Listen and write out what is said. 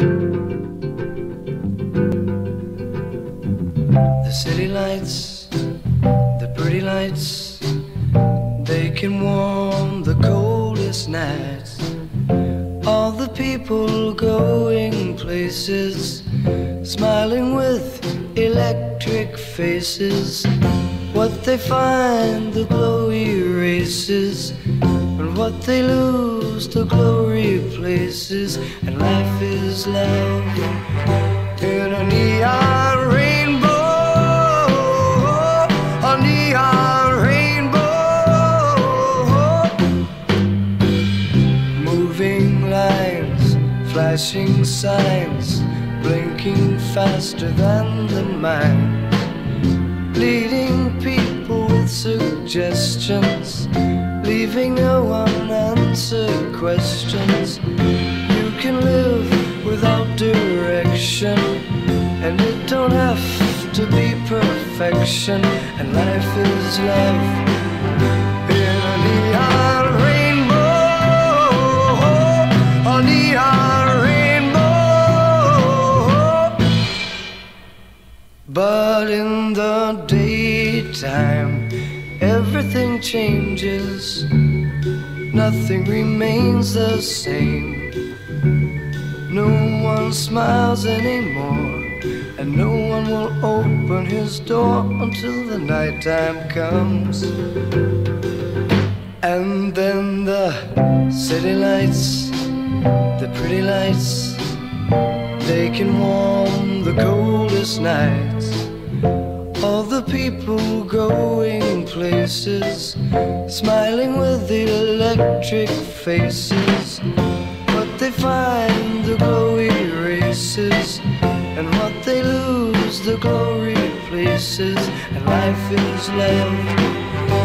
The city lights, the pretty lights, they can warm the coldest nights. All the people going places, smiling with electric faces. What they find, the glow erases, and what they lose, the glow replaces. And life is love in a neon rainbow, a neon rainbow. Moving lines, flashing signs, blinking faster than the mind, leading people with suggestions, leaving no unanswered questions. You can live without direction, and it don't have to be perfection. And life is love in a neon rainbow, a neon rainbow. But in the daytime, everything changes, nothing remains the same. No one smiles anymore, and no one will open his door until the nighttime comes. And then the city lights, the pretty lights, they can warm the coldest nights. All the people going places, smiling with the electric faces. What they find, the glow erases, and what they lose, the glow replaces. And life is love